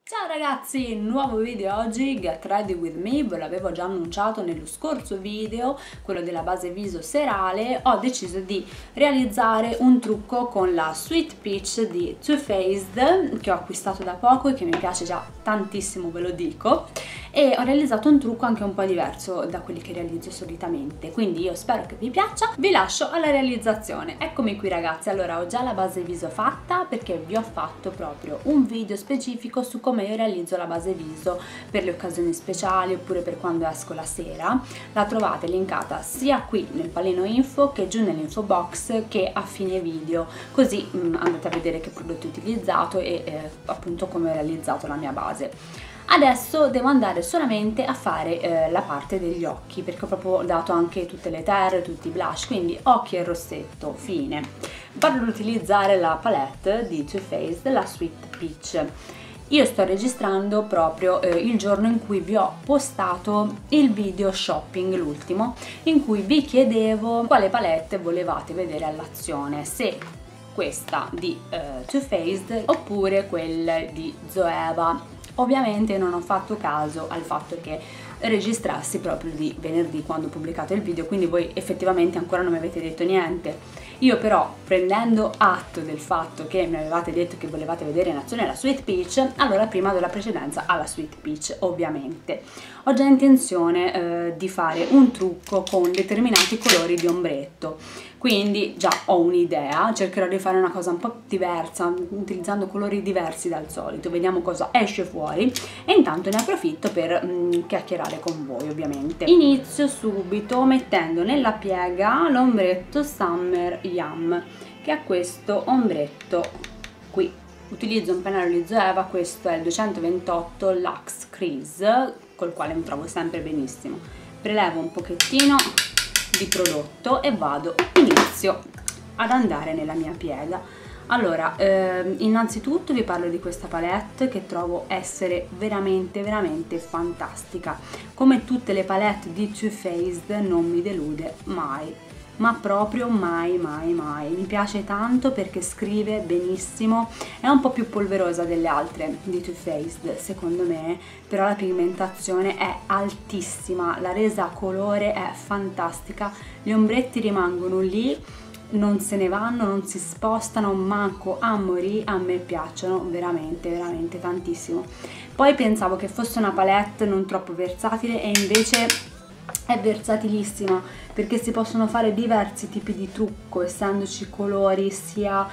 Ciao ragazzi, nuovo video oggi, Get Ready With Me, ve l'avevo già annunciato nello scorso video, quello della base viso serale. Ho deciso di realizzare un trucco con la Sweet Peach di Too Faced, che ho acquistato da poco e che mi piace già tantissimo, ve lo dico, e ho realizzato un trucco anche un po' diverso da quelli che realizzo solitamente, quindi io spero che vi piaccia. Vi lascio alla realizzazione. Eccomi qui ragazzi, allora ho già la base viso fatta perché vi ho fatto proprio un video specifico su come io realizzo la base viso per le occasioni speciali oppure per quando esco la sera. La trovate linkata sia qui nel pallino info che giù nell'info box che a fine video, così andate a vedere che prodotto ho utilizzato e appunto come ho realizzato la mia base. Adesso devo andare solamente a fare la parte degli occhi, perché ho proprio dato anche tutte le terre, tutti i blush, quindi occhi e rossetto, fine. Vado ad utilizzare la palette di Too Faced, la Sweet Peach. Io sto registrando proprio il giorno in cui vi ho postato il video shopping, l'ultimo, in cui vi chiedevo quale palette volevate vedere all'azione, se questa di Too Faced oppure quella di Zoeva. Ovviamente non ho fatto caso al fatto che registrassi proprio di venerdì quando ho pubblicato il video, quindi voi effettivamente ancora non mi avete detto niente. Io però, prendendo atto del fatto che mi avevate detto che volevate vedere in azione la Sweet Peach, allora prima do la precedenza alla Sweet Peach, ovviamente. Ho già intenzione di fare un trucco con determinati colori di ombretto, quindi già ho un'idea, cercherò di fare una cosa un po' diversa, utilizzando colori diversi dal solito, vediamo cosa esce fuori e intanto ne approfitto per chiacchierare con voi ovviamente. Inizio subito mettendo nella piega l'ombretto Summer Yum, che è questo ombretto qui. Utilizzo un pennello di Zoeva, questo è il 228 Luxe Crease, col quale mi trovo sempre benissimo. Prelevo un pochettino di prodotto e inizio ad andare nella mia piega. Allora, innanzitutto vi parlo di questa palette che trovo essere veramente fantastica. Come tutte le palette di Too Faced non mi delude mai, ma proprio mai. Mi piace tanto perché scrive benissimo, è un po' più polverosa delle altre di Too Faced secondo me, però la pigmentazione è altissima, la resa a colore è fantastica, gli ombretti rimangono lì, non se ne vanno, non si spostano manco a morire, a me piacciono veramente tantissimo. Poi pensavo che fosse una palette non troppo versatile e invece è versatilissima, perché si possono fare diversi tipi di trucco, essendoci colori sia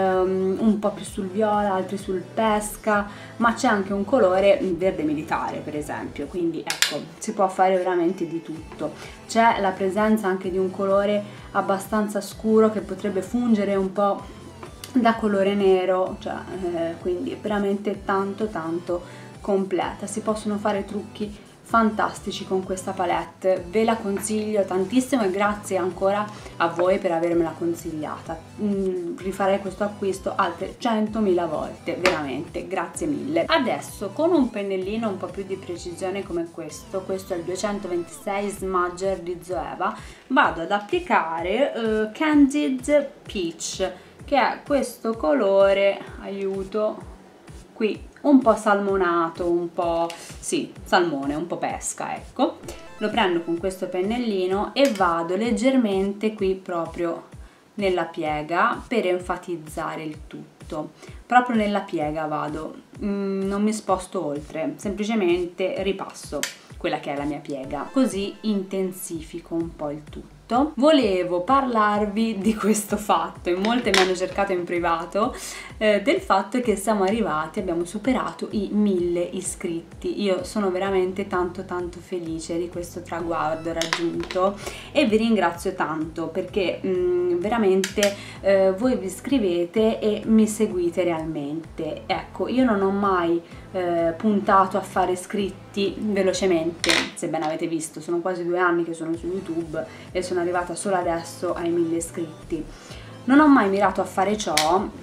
un po' più sul viola, altri sul pesca, ma c'è anche un colore verde militare per esempio, quindi ecco, si può fare veramente di tutto. C'è la presenza anche di un colore abbastanza scuro che potrebbe fungere un po' da colore nero, cioè, quindi veramente tanto completa. Si possono fare trucchi fantastici con questa palette, ve la consiglio tantissimo e grazie ancora a voi per avermela consigliata. Rifarei questo acquisto altre 100.000 volte, veramente grazie mille. Adesso con un pennellino un po' più di precisione come questo è il 226 Smudger di Zoeva, vado ad applicare Candid Peach, che è questo colore, aiuto, qui un po' salmonato, un po' sì, salmone, un po' pesca, ecco. Lo prendo con questo pennellino e vado leggermente qui proprio nella piega per enfatizzare il tutto. Proprio nella piega vado, non mi sposto oltre, semplicemente ripasso quella che è la mia piega, così intensifico un po' il tutto. Volevo parlarvi di questo fatto, in molte mi hanno cercato in privato, del fatto che siamo arrivati, abbiamo superato i 1000 iscritti. Io sono veramente tanto felice di questo traguardo raggiunto e vi ringrazio tanto perché veramente voi vi iscrivete e mi seguite realmente. Ecco, io non ho mai puntato a fare iscritti velocemente, sebbene avete visto, sono quasi 2 anni che sono su YouTube e sono arrivata solo adesso ai 1000 iscritti. Non ho mai mirato a fare ciò,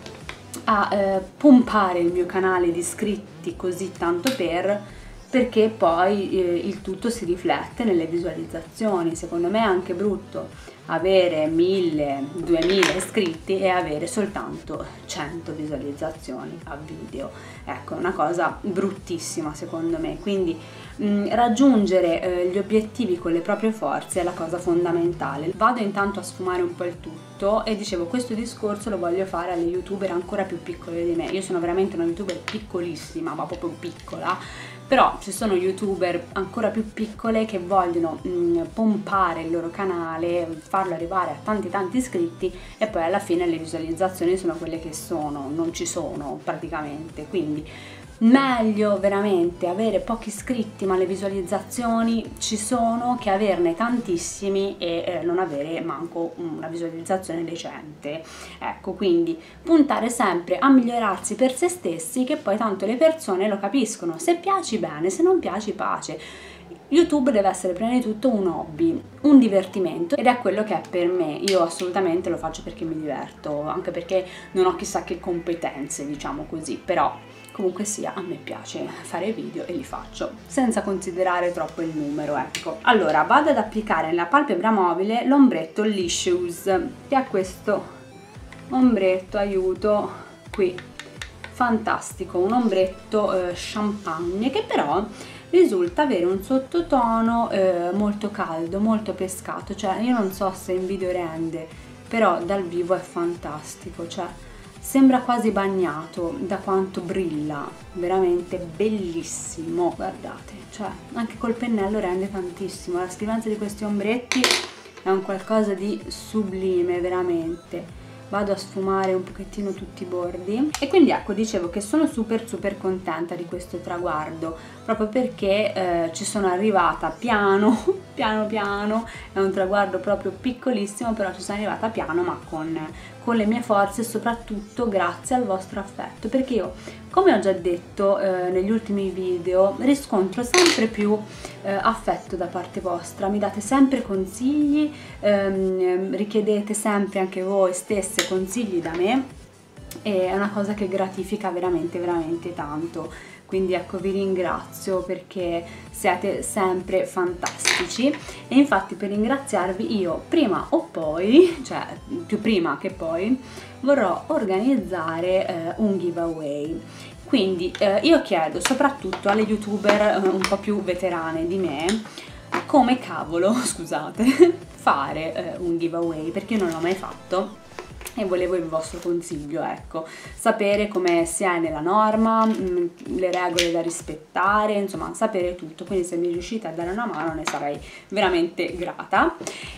a pompare il mio canale di iscritti così tanto perché poi il tutto si riflette nelle visualizzazioni. Secondo me è anche brutto avere 1000, 2000 iscritti e avere soltanto 100 visualizzazioni a video. Ecco, è una cosa bruttissima secondo me, quindi raggiungere gli obiettivi con le proprie forze è la cosa fondamentale. Vado intanto a sfumare un po' il tutto e dicevo, questo discorso lo voglio fare alle youtuber ancora più piccole di me. Io sono veramente una youtuber piccolissima, ma proprio piccola, però ci sono youtuber ancora più piccole che vogliono pompare il loro canale, farlo arrivare a tanti iscritti e poi alla fine le visualizzazioni sono quelle che sono, non ci sono praticamente. Quindi meglio veramente avere pochi iscritti ma le visualizzazioni ci sono, che averne tantissimi e non avere manco una visualizzazione decente. Ecco, quindi puntare sempre a migliorarsi per se stessi, che poi tanto le persone lo capiscono. Se piaci bene, se non piaci pace. YouTube deve essere prima di tutto un hobby, un divertimento, ed è quello che è per me. Io assolutamente lo faccio perché mi diverto, anche perché non ho chissà che competenze, diciamo così, però comunque sia, a me piace fare video e li faccio, senza considerare troppo il numero, ecco. Allora, vado ad applicare nella palpebra mobile l'ombretto Licious, che è questo ombretto, aiuto, qui, fantastico, un ombretto champagne, che però risulta avere un sottotono molto caldo, molto pescato, cioè io non so se in video rende, però dal vivo è fantastico, cioè sembra quasi bagnato da quanto brilla, veramente bellissimo, guardate, cioè anche col pennello rende tantissimo. La scrivenza di questi ombretti è un qualcosa di sublime, veramente. Vado a sfumare un pochettino tutti i bordi e quindi ecco, dicevo che sono super contenta di questo traguardo, proprio perché ci sono arrivata piano piano, è un traguardo proprio piccolissimo, però ci sono arrivata piano, ma con le mie forze, e soprattutto grazie al vostro affetto, perché io, come ho già detto negli ultimi video, riscontro sempre più affetto da parte vostra, mi date sempre consigli, richiedete sempre anche voi stesse consigli da me, e è una cosa che gratifica veramente tanto. Quindi ecco, vi ringrazio perché siete sempre fantastici, e infatti per ringraziarvi io prima o poi, cioè più prima che poi, vorrò organizzare un giveaway. Quindi io chiedo soprattutto alle youtuber un po' più veterane di me come cavolo, scusate, fare un giveaway, perché io non l'ho mai fatto e volevo il vostro consiglio, ecco, sapere come si è nella norma, le regole da rispettare, insomma sapere tutto. Quindi se mi riuscite a dare una mano ne sarei veramente grata.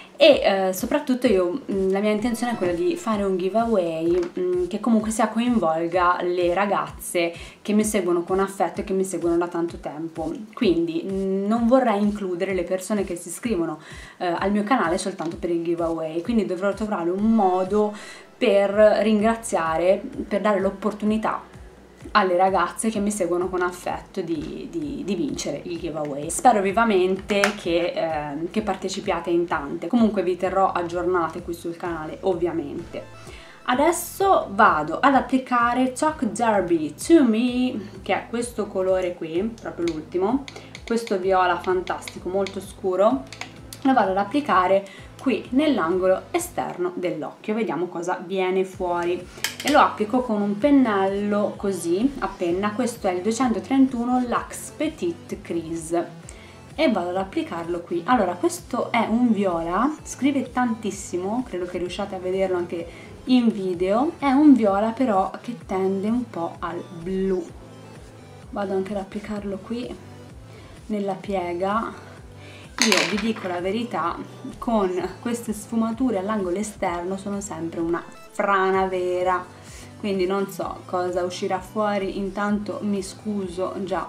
E soprattutto io, la mia intenzione è quella di fare un giveaway che comunque sia coinvolga le ragazze che mi seguono con affetto e che mi seguono da tanto tempo. Quindi non vorrei includere le persone che si iscrivono al mio canale soltanto per il giveaway, quindi dovrò trovare un modo per ringraziare, per dare l'opportunità alle ragazze che mi seguono con affetto di vincere il giveaway. Spero vivamente che partecipiate in tante. Comunque vi terrò aggiornate qui sul canale, ovviamente. Adesso vado ad applicare Talk Derby to Me, che è questo colore qui, proprio l'ultimo, questo viola fantastico, molto scuro. Lo vado ad applicare qui nell'angolo esterno dell'occhio, vediamo cosa viene fuori, e lo applico con un pennello così a penna. Questo è il 231 Luxe Petite Crease e vado ad applicarlo qui. Allora, questo è un viola, scrive tantissimo, credo che riusciate a vederlo anche in video, è un viola però che tende un po' al blu. Vado anche ad applicarlo qui nella piega. Io vi dico la verità, con queste sfumature all'angolo esterno sono sempre una frana vera, quindi non so cosa uscirà fuori. Intanto mi scuso già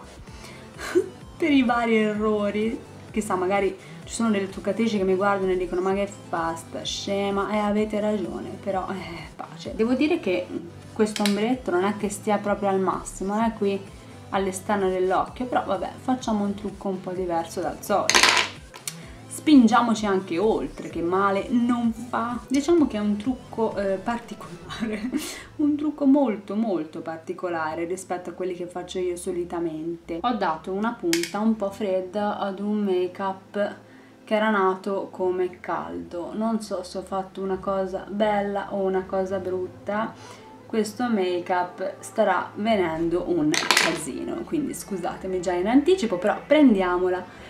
per i vari errori, chissà, magari ci sono delle truccatrici che mi guardano e dicono ma che fa sta scema, e avete ragione, però pace. Devo dire che questo ombretto non è che stia proprio al massimo, qui all'esterno dell'occhio, però vabbè, facciamo un trucco un po' diverso dal solito. Spingiamoci anche oltre, che male non fa. Diciamo che è un trucco particolare, un trucco molto particolare rispetto a quelli che faccio io solitamente. Ho dato una punta un po' fredda ad un make up che era nato come caldo. Non so se ho fatto una cosa bella o una cosa brutta, questo make up starà venendo un casino, quindi scusatemi già in anticipo, però prendiamola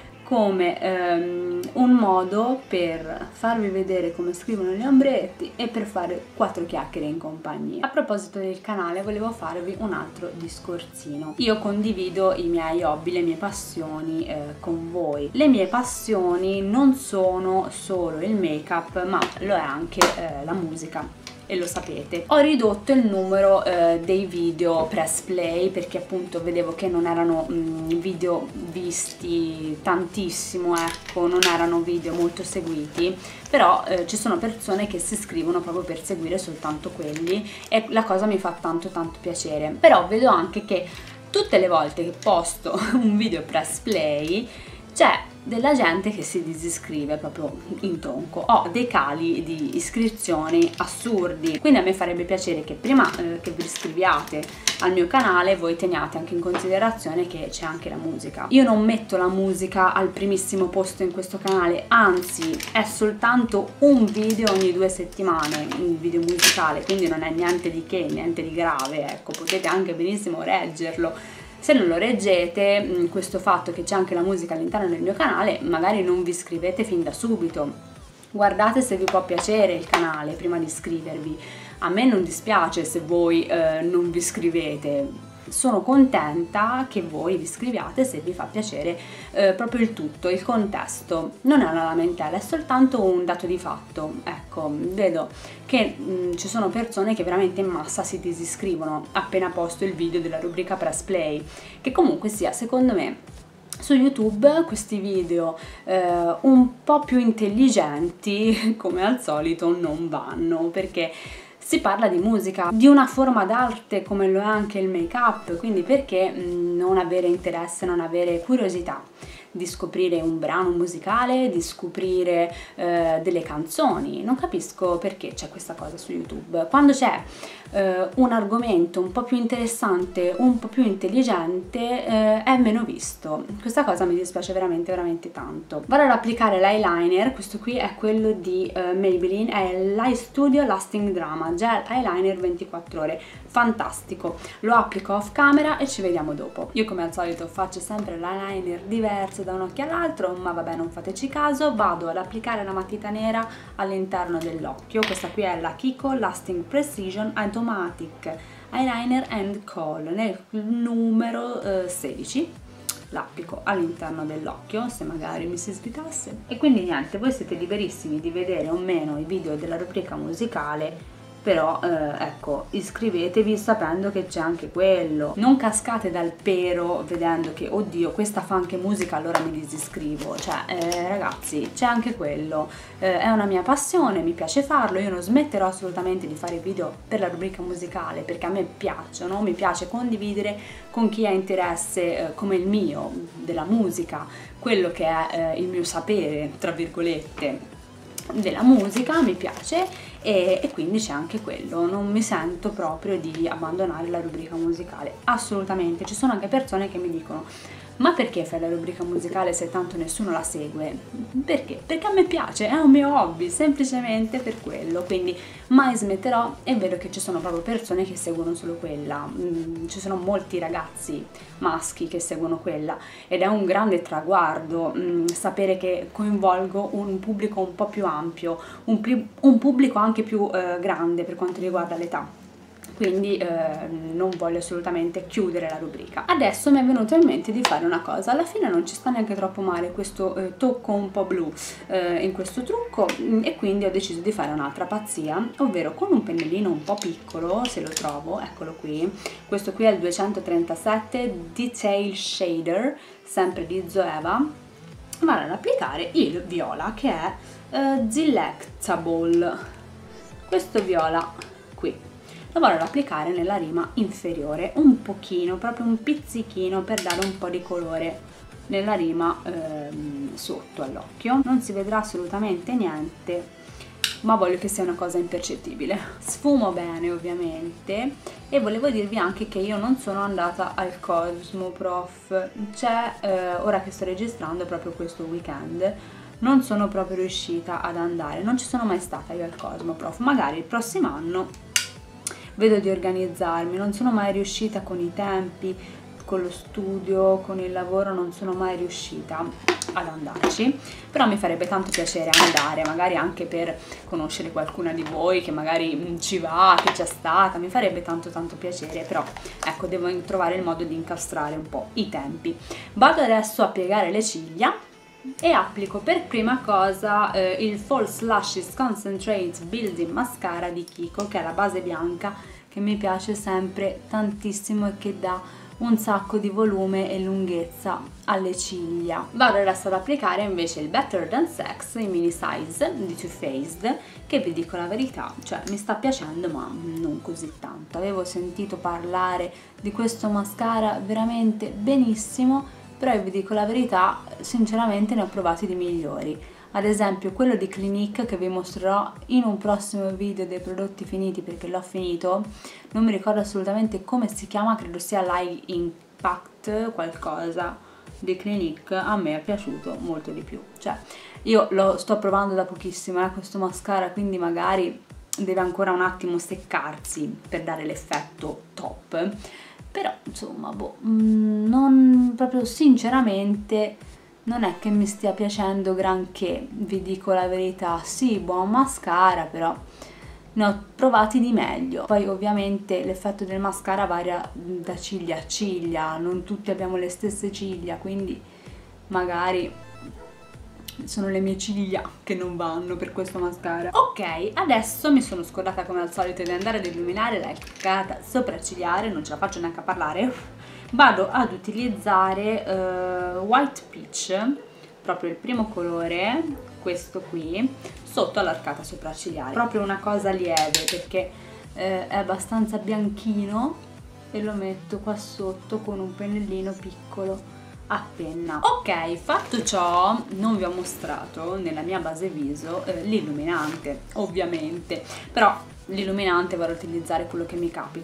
come un modo per farvi vedere come scrivono gli ombretti e per fare 4 chiacchiere in compagnia. A proposito del canale, volevo farvi un altro discorsino. Io condivido i miei hobby, le mie passioni con voi. Le mie passioni non sono solo il make up, ma lo è anche la musica. E lo sapete. Ho ridotto il numero dei video press play perché appunto vedevo che non erano video visti tantissimo, ecco, non erano video molto seguiti, però ci sono persone che si iscrivono proprio per seguire soltanto quelli e la cosa mi fa tanto piacere. Però vedo anche che tutte le volte che posto un video press play c'è della gente che si disiscrive proprio in tronco. Ho dei cali di iscrizioni assurdi, quindi a me farebbe piacere che prima che vi iscriviate al mio canale voi teniate anche in considerazione che c'è anche la musica. Io non metto la musica al primissimo posto in questo canale, anzi è soltanto un video ogni 2 settimane, un video musicale, quindi non è niente di che, niente di grave, ecco, potete anche benissimo reggerlo. Se non lo reggete, questo fatto che c'è anche la musica all'interno del mio canale, magari non vi iscrivete fin da subito. Guardate se vi può piacere il canale prima di iscrivervi. A me non dispiace se voi non vi iscrivete. Sono contenta che voi vi iscriviate se vi fa piacere proprio il tutto, il contesto. Non è una lamentela, è soltanto un dato di fatto. Ecco, vedo che ci sono persone che veramente in massa si disiscrivono appena posto il video della rubrica Press Play, che comunque sia, secondo me, su YouTube questi video un po' più intelligenti, come al solito, non vanno, perché si parla di musica, di una forma d'arte come lo è anche il make up, quindi perché non avere interesse, non avere curiosità di scoprire un brano musicale, di scoprire delle canzoni. Non capisco perché c'è questa cosa su YouTube. Quando c'è un argomento un po' più interessante, un po' più intelligente, è meno visto. Questa cosa mi dispiace veramente tanto. Vado ad applicare l'eyeliner, questo qui è quello di Maybelline, è l'Eye Studio Lasting Drama Gel Eyeliner 24 ore, fantastico. Lo applico off camera e ci vediamo dopo. Io come al solito faccio sempre l'eyeliner diverso da un occhio all'altro, ma vabbè, non fateci caso. Vado ad applicare la matita nera all'interno dell'occhio. Questa qui è la Kiko Lasting Precision Automatic Eyeliner and Kohl nel numero 16. L'applico all'interno dell'occhio, se magari mi si svitasse. E quindi niente, voi siete liberissimi di vedere o meno i video della rubrica musicale, però ecco, iscrivetevi sapendo che c'è anche quello. Non cascate dal pero vedendo che oddio, questa fa anche musica, allora mi disiscrivo. Cioè ragazzi, c'è anche quello, è una mia passione, mi piace farlo. Io non smetterò assolutamente di fare video per la rubrica musicale perché a me piacciono, mi piace condividere con chi ha interesse come il mio della musica, quello che è il mio sapere, tra virgolette, della musica, mi piace, e quindi c'è anche quello. Non mi sento proprio di abbandonare la rubrica musicale, assolutamente. Ci sono anche persone che mi dicono: ma perché fai la rubrica musicale se tanto nessuno la segue? Perché? Perché a me piace, è un mio hobby, semplicemente per quello. Quindi mai smetterò, e vedo che ci sono proprio persone che seguono solo quella. Ci sono molti ragazzi maschi che seguono quella ed è un grande traguardo sapere che coinvolgo un pubblico un po' più ampio, un pubblico anche più grande per quanto riguarda l'età. Quindi non voglio assolutamente chiudere la rubrica. Adesso mi è venuto in mente di fare una cosa, alla fine non ci sta neanche troppo male questo tocco un po' blu in questo trucco, e quindi ho deciso di fare un'altra pazzia, ovvero con un pennellino un po' piccolo, se lo trovo, eccolo qui. Questo qui è il 237 Detail Shader, sempre di Zoeva. Vado ad applicare il viola, che è Delectable, questo viola qui. Lo vado ad applicare nella rima inferiore, un pochino, proprio un pizzichino, per dare un po' di colore nella rima sotto all'occhio. Non si vedrà assolutamente niente, ma voglio che sia una cosa impercettibile. Sfumo bene ovviamente, e volevo dirvi anche che io non sono andata al Cosmoprof. C'è ora che sto registrando proprio questo weekend non sono proprio riuscita ad andare, non ci sono mai stata io al Cosmoprof. Magari il prossimo anno vedo di organizzarmi, non sono mai riuscita con i tempi, con lo studio, con il lavoro, non sono mai riuscita ad andarci, però mi farebbe tanto piacere andare, magari anche per conoscere qualcuna di voi che magari ci va, che c'è stata, mi farebbe tanto piacere, però ecco, devo trovare il modo di incastrare un po' i tempi. Vado adesso a piegare le ciglia e applico per prima cosa il False Lashes Concentrate Building Mascara di Kiko, che è la base bianca, che mi piace sempre tantissimo e che dà un sacco di volume e lunghezza alle ciglia. Vado adesso ad applicare invece il Better Than Sex in mini size di Too Faced, che vi dico la verità, cioè mi sta piacendo ma non così tanto. Avevo sentito parlare di questo mascara veramente benissimo, però vi dico la verità, sinceramente ne ho provati di migliori. Ad esempio quello di Clinique, che vi mostrerò in un prossimo video dei prodotti finiti perché l'ho finito, non mi ricordo assolutamente come si chiama, credo sia l'Eye Impact qualcosa di Clinique, a me è piaciuto molto di più. Cioè io lo sto provando da pochissimo questo mascara, quindi magari deve ancora un attimo seccarsi per dare l'effetto top, però insomma boh, non proprio, sinceramente non è che mi stia piacendo granché, vi dico la verità. Sì, buon mascara, però ne ho provati di meglio. Poi ovviamente l'effetto del mascara varia da ciglia a ciglia, non tutti abbiamo le stesse ciglia, quindi magari sono le mie ciglia che non vanno per questo mascara. Ok, adesso mi sono scordata come al solito di andare ad illuminare la carta sopraccigliare, non ce la faccio neanche a parlare. Vado ad utilizzare White Peach, proprio il primo colore, questo qui, sotto all'arcata sopraccigliare. Proprio una cosa lieve perché è abbastanza bianchino, e lo metto qua sotto con un pennellino piccolo a penna. Ok, fatto ciò, non vi ho mostrato nella mia base viso l'illuminante, ovviamente, però l'illuminante vado a utilizzare quello che mi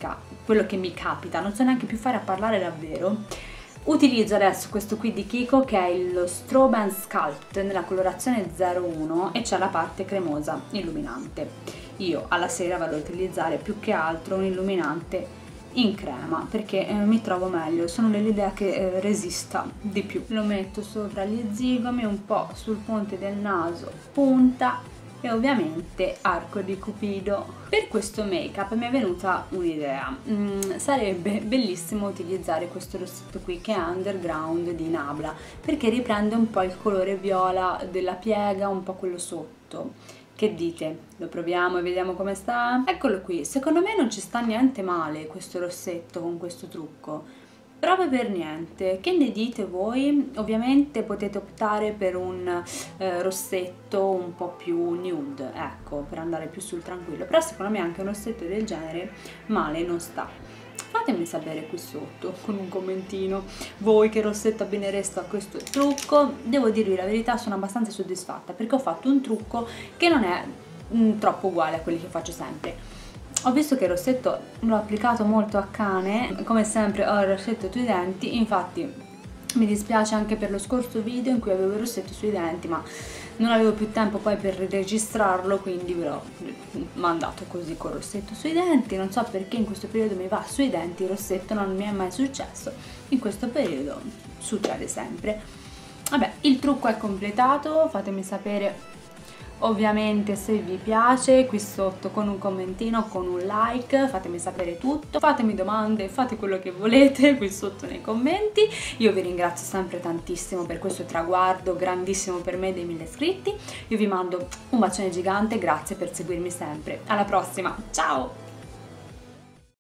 capita, non so neanche più fare a parlare davvero. Utilizzo adesso questo qui di Kiko, che è lo Strobe and Sculpt nella colorazione 01 e c'è la parte cremosa illuminante. Io alla sera vado a utilizzare più che altro un illuminante in crema perché mi trovo meglio, sono dell'idea che resista di più. Lo metto sopra gli zigomi, un po' sul ponte del naso, punta, e ovviamente arco di cupido. Per questo make up mi è venuta un'idea, sarebbe bellissimo utilizzare questo rossetto qui che è Underground di Nabla, perché riprende un po' il colore viola della piega, un po' quello sotto. Che dite? Lo proviamo e vediamo come sta? Eccolo qui, secondo me non ci sta niente male questo rossetto con questo trucco, proprio per niente. Che ne dite voi? Ovviamente potete optare per un rossetto un po' più nude, ecco, per andare più sul tranquillo, però secondo me anche un rossetto del genere male non sta. Fatemi sapere qui sotto con un commentino voi che rossetto abbinereste a questo trucco. Devo dirvi la verità, sono abbastanza soddisfatta perché ho fatto un trucco che non è troppo uguale a quelli che faccio sempre. Ho visto che il rossetto l'ho applicato molto a cane, come sempre ho il rossetto sui denti, infatti mi dispiace anche per lo scorso video in cui avevo il rossetto sui denti, ma non avevo più tempo poi per registrarlo, quindi ve l'ho mandato così col rossetto sui denti. Non so perché in questo periodo mi va sui denti il rossetto, non mi è mai successo, in questo periodo succede sempre. Vabbè, il trucco è completato, fatemi sapere ovviamente se vi piace qui sotto con un commentino, con un like, fatemi sapere tutto, fatemi domande, fate quello che volete qui sotto nei commenti. Io vi ringrazio sempre tantissimo per questo traguardo grandissimo per me dei 1000 iscritti. Io vi mando un bacione gigante, grazie per seguirmi sempre, alla prossima, ciao!